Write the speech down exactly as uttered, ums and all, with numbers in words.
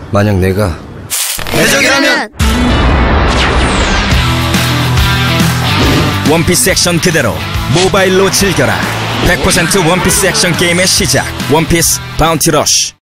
만약 내가 해적이라면 원피스 액션 그대로 모바일로 즐겨라. 백 퍼센트 원피스 액션 게임의 시작. 원피스 바운티 러쉬.